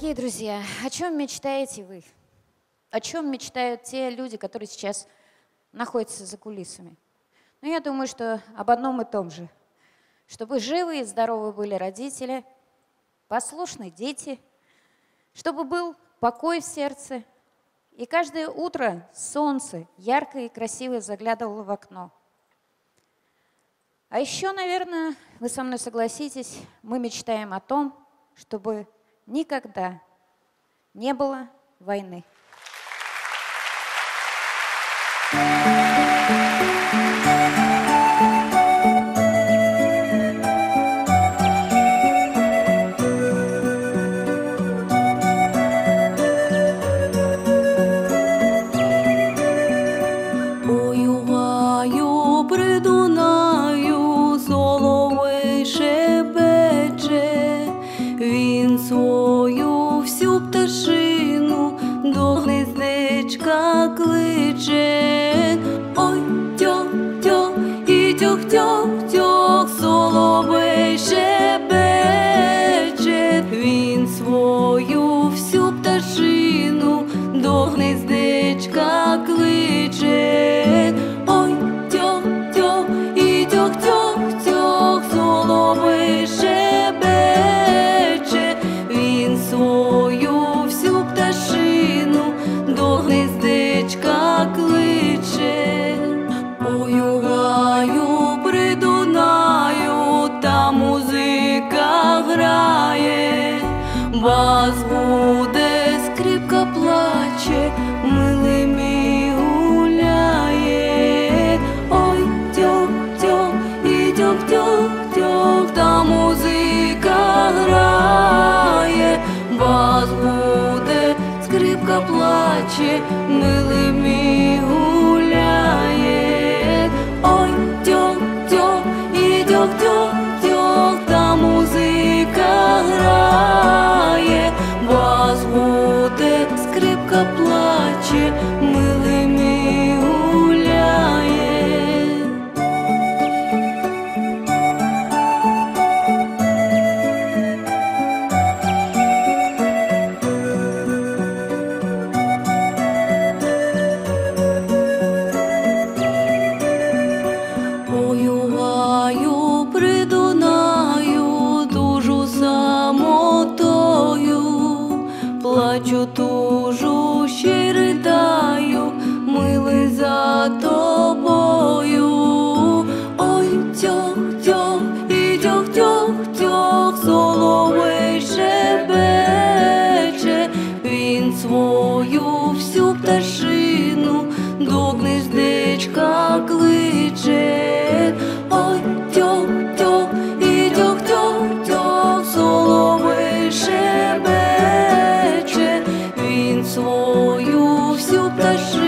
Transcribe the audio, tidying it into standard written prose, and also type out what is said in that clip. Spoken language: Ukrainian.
Дорогие друзья, о чем мечтаете вы? О чем мечтают те люди, которые сейчас находятся за кулисами? Ну, я думаю, что об одном и том же. Чтобы живы и здоровы были родители, послушные дети, чтобы был покой в сердце, и каждое утро солнце яркое и красивое заглядывало в окно. А еще, наверное, вы со мной согласитесь, мы мечтаем о том, чтобы никогда не было войны. Ой-гаю при Дунаю, соловей шепече, він свою всю пташину до гнездечка кличе. Ой, тьох-тьох, і тьох-тьох-тьох, соловей шепече, він свою всю пташину до гнездечка кличе. Ой, тьох-тьох, і тьох-тьох-тьох, соловей шепече, він свою всю пташину до гнездечка кличе. Ой, у гаю при Дунаю, та музика грає, бас гуде, скрипка плаче, милий мій гуляє. Ой, тьох-тьох, і тьох-тьох-тьох, та музика грає, бас гуде, скрипка плаче, милий мій гуляє. Ой, тьох-тьох, і тьох-тьох-тьох, та музика грає, бас гуде, скрипка плаче, милий мій гуляє. Ой, у гаю при Дунаю, тужу самотою, плачу, тужу, ще й ридаю, милий, за тобою. Ой, тьох-тьох, і тьох-тьох-тьох, соловей шепече, він свою всю пташину до гнездечка кличе. Ой, тьох-тьох, і тьох-тьох-тьох, соловей шепече, він свою всю пташину